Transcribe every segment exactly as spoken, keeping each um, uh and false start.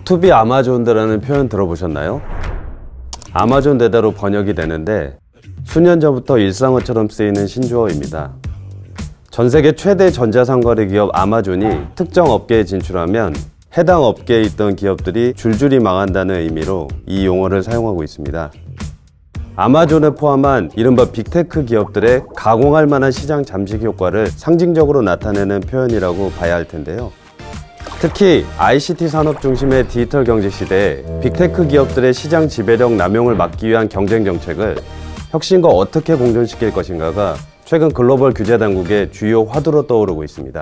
투비 아마존드라는 표현 들어보셨나요? 아마존 대다로 번역이 되는데 수년 전부터 일상어처럼 쓰이는 신조어입니다. 전세계 최대 전자상거래 기업 아마존이 특정 업계에 진출하면 해당 업계에 있던 기업들이 줄줄이 망한다는 의미로 이 용어를 사용하고 있습니다. 아마존을 포함한 이른바 빅테크 기업들의 가공할 만한 시장 잠식 효과를 상징적으로 나타내는 표현이라고 봐야 할 텐데요. 특히 아이씨티 산업 중심의 디지털 경제 시대에 빅테크 기업들의 시장 지배력 남용을 막기 위한 경쟁 정책을 혁신과 어떻게 공존시킬 것인가가 최근 글로벌 규제 당국의 주요 화두로 떠오르고 있습니다.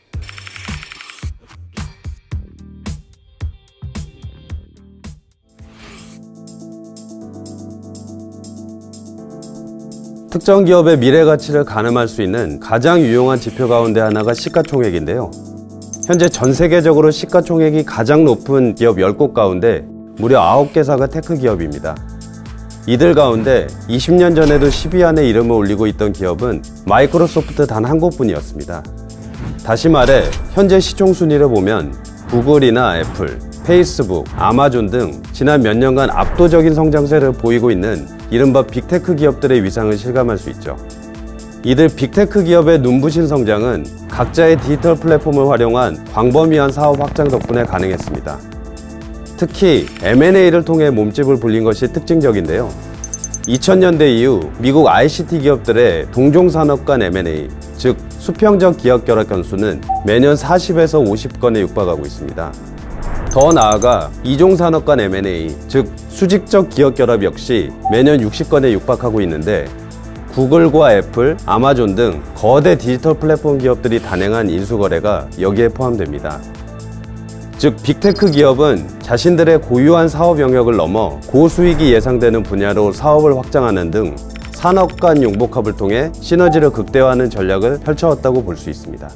특정 기업의 미래 가치를 가늠할 수 있는 가장 유용한 지표 가운데 하나가 시가총액인데요. 현재 전 세계적으로 시가총액이 가장 높은 기업 열 곳 가운데 무려 아홉 개사가 테크 기업입니다. 이들 가운데 이십 년 전에도 십 위 안에 이름을 올리고 있던 기업은 마이크로소프트 단 한 곳뿐이었습니다. 다시 말해 현재 시총 순위를 보면 구글이나 애플, 페이스북, 아마존 등 지난 몇 년간 압도적인 성장세를 보이고 있는 이른바 빅테크 기업들의 위상을 실감할 수 있죠. 이들 빅테크 기업의 눈부신 성장은 각자의 디지털 플랫폼을 활용한 광범위한 사업 확장 덕분에 가능했습니다. 특히 엠 앤 에이를 통해 몸집을 불린 것이 특징적인데요. 이천 년대 이후 미국 아이씨티 기업들의 동종산업 간 엠 앤 에이, 즉 수평적 기업 결합 건수는 매년 사십에서 오십 건에 육박하고 있습니다. 더 나아가 이종산업 간 엠 앤 에이, 즉 수직적 기업 결합 역시 매년 육십 건에 육박하고 있는데 구글과 애플, 아마존 등 거대 디지털 플랫폼 기업들이 단행한 인수거래가 여기에 포함됩니다. 즉 빅테크 기업은 자신들의 고유한 사업 영역을 넘어 고수익이 예상되는 분야로 사업을 확장하는 등 산업 간 융복합을 통해 시너지를 극대화하는 전략을 펼쳐왔다고 볼 수 있습니다.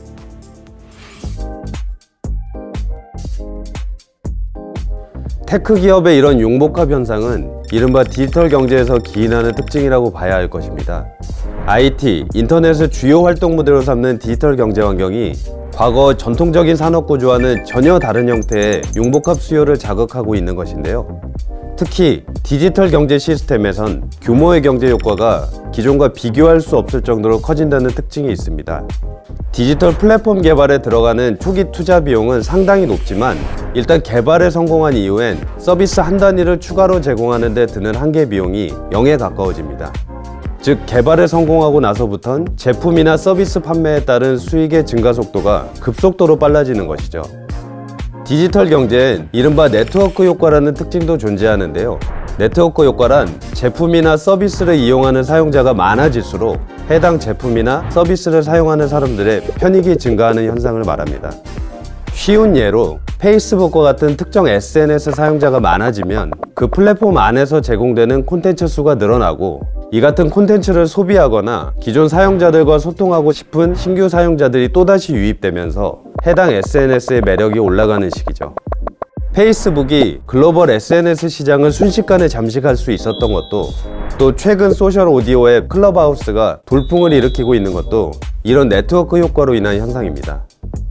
테크 기업의 이런 융복합 현상은 이른바 디지털 경제에서 기인하는 특징이라고 봐야 할 것입니다. 아이티, 인터넷을 주요 활동 무대로 삼는 디지털 경제 환경이 과거 전통적인 산업 구조와는 전혀 다른 형태의 융복합 수요를 자극하고 있는 것인데요. 특히 디지털 경제 시스템에선 규모의 경제 효과가 기존과 비교할 수 없을 정도로 커진다는 특징이 있습니다. 디지털 플랫폼 개발에 들어가는 초기 투자 비용은 상당히 높지만 일단 개발에 성공한 이후엔 서비스 한 단위를 추가로 제공하는 데 드는 한계 비용이 영에 가까워집니다. 즉 개발에 성공하고 나서부턴 제품이나 서비스 판매에 따른 수익의 증가 속도가 급속도로 빨라지는 것이죠. 디지털 경제엔 이른바 네트워크 효과라는 특징도 존재하는데요. 네트워크 효과란 제품이나 서비스를 이용하는 사용자가 많아질수록 해당 제품이나 서비스를 사용하는 사람들의 편익이 증가하는 현상을 말합니다. 쉬운 예로 페이스북과 같은 특정 에스 엔 에스 사용자가 많아지면 그 플랫폼 안에서 제공되는 콘텐츠 수가 늘어나고 이 같은 콘텐츠를 소비하거나 기존 사용자들과 소통하고 싶은 신규 사용자들이 또다시 유입되면서 해당 에스 엔 에스의 매력이 올라가는 시기죠. 페이스북이 글로벌 에스 엔 에스 시장을 순식간에 잠식할 수 있었던 것도, 또 최근 소셜 오디오 앱 클럽하우스가 돌풍을 일으키고 있는 것도 이런 네트워크 효과로 인한 현상입니다.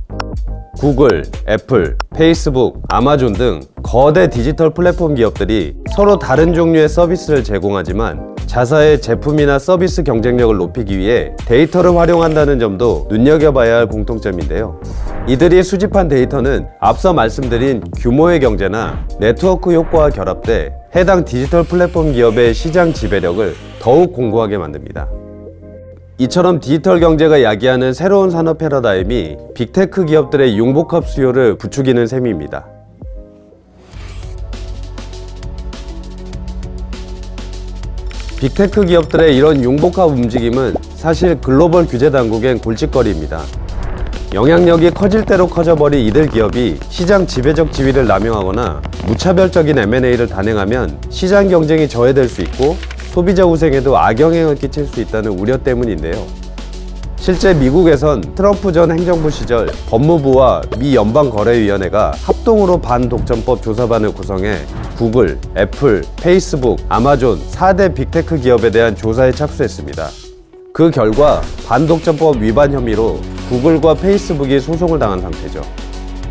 구글, 애플, 페이스북, 아마존 등 거대 디지털 플랫폼 기업들이 서로 다른 종류의 서비스를 제공하지만 자사의 제품이나 서비스 경쟁력을 높이기 위해 데이터를 활용한다는 점도 눈여겨봐야 할 공통점인데요. 이들이 수집한 데이터는 앞서 말씀드린 규모의 경제나 네트워크 효과와 결합돼 해당 디지털 플랫폼 기업의 시장 지배력을 더욱 공고하게 만듭니다. 이처럼 디지털 경제가 야기하는 새로운 산업 패러다임이 빅테크 기업들의 융복합 수요를 부추기는 셈입니다. 빅테크 기업들의 이런 융복합 움직임은 사실 글로벌 규제 당국엔 골칫거리입니다. 영향력이 커질 대로 커져버린 이들 기업이 시장 지배적 지위를 남용하거나 무차별적인 엠 앤 에이를 단행하면 시장 경쟁이 저해될 수 있고 소비자 후생에도 악영향을 끼칠 수 있다는 우려 때문인데요. 실제 미국에선 트럼프 전 행정부 시절 법무부와 미 연방거래위원회가 합동으로 반독점법 조사반을 구성해 구글, 애플, 페이스북, 아마존 사 대 빅테크 기업에 대한 조사에 착수했습니다. 그 결과 반독점법 위반 혐의로 구글과 페이스북이 소송을 당한 상태죠.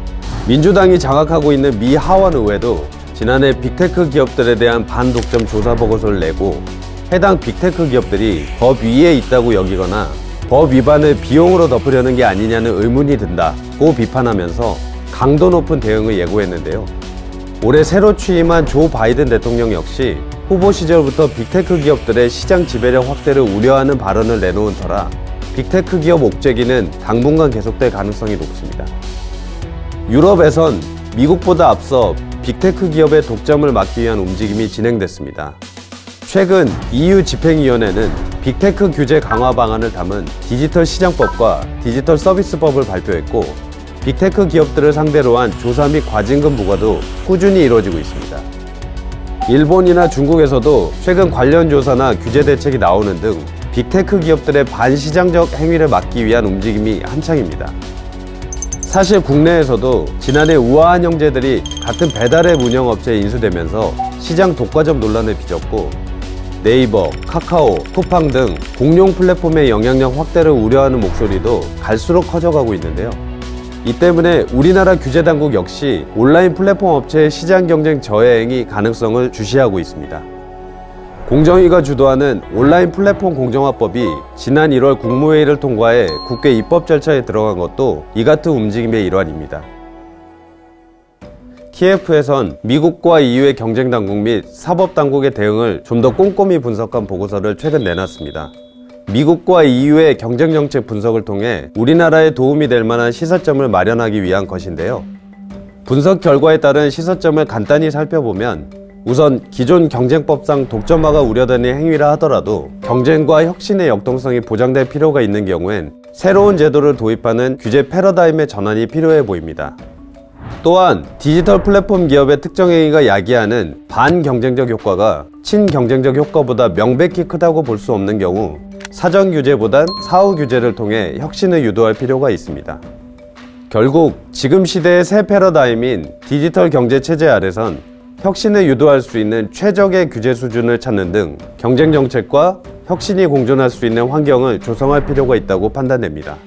민주당이 장악하고 있는 미 하원 의회도 지난해 빅테크 기업들에 대한 반독점 조사 보고서를 내고 해당 빅테크 기업들이 법 위에 있다고 여기거나 법 위반을 비용으로 덮으려는 게 아니냐는 의문이 든다고 비판하면서 강도 높은 대응을 예고했는데요. 올해 새로 취임한 조 바이든 대통령 역시 후보 시절부터 빅테크 기업들의 시장 지배력 확대를 우려하는 발언을 내놓은 터라 빅테크 기업 옥죄기는 당분간 계속될 가능성이 높습니다. 유럽에선 미국보다 앞서 빅테크 기업의 독점을 막기 위한 움직임이 진행됐습니다. 최근 이유 집행위원회는 빅테크 규제 강화 방안을 담은 디지털 시장법과 디지털 서비스법을 발표했고 빅테크 기업들을 상대로 한 조사 및 과징금 부과도 꾸준히 이루어지고 있습니다. 일본이나 중국에서도 최근 관련 조사나 규제 대책이 나오는 등 빅테크 기업들의 반시장적 행위를 막기 위한 움직임이 한창입니다. 사실 국내에서도 지난해 우아한 형제들이 같은 배달앱 운영업체에 인수되면서 시장 독과점 논란을 빚었고 네이버, 카카오, 쿠팡 등 공룡 플랫폼의 영향력 확대를 우려하는 목소리도 갈수록 커져가고 있는데요. 이 때문에 우리나라 규제당국 역시 온라인 플랫폼 업체의 시장 경쟁 저해행위 가능성을 주시하고 있습니다. 공정위가 주도하는 온라인 플랫폼 공정화법이 지난 일월 국무회의를 통과해 국회 입법 절차에 들어간 것도 이 같은 움직임의 일환입니다. 키에프에선 미국과 이유의 경쟁당국 및 사법당국의 대응을 좀 더 꼼꼼히 분석한 보고서를 최근 내놨습니다. 미국과 이유의 경쟁정책 분석을 통해 우리나라에 도움이 될 만한 시사점을 마련하기 위한 것인데요. 분석 결과에 따른 시사점을 간단히 살펴보면 우선 기존 경쟁법상 독점화가 우려되는 행위라 하더라도 경쟁과 혁신의 역동성이 보장될 필요가 있는 경우엔 새로운 제도를 도입하는 규제 패러다임의 전환이 필요해 보입니다. 또한 디지털 플랫폼 기업의 특정 행위가 야기하는 반경쟁적 효과가 친경쟁적 효과보다 명백히 크다고 볼 수 없는 경우 사전 규제보단 사후 규제를 통해 혁신을 유도할 필요가 있습니다. 결국 지금 시대의 새 패러다임인 디지털 경제 체제 아래선 혁신을 유도할 수 있는 최적의 규제 수준을 찾는 등 경쟁 정책과 혁신이 공존할 수 있는 환경을 조성할 필요가 있다고 판단됩니다.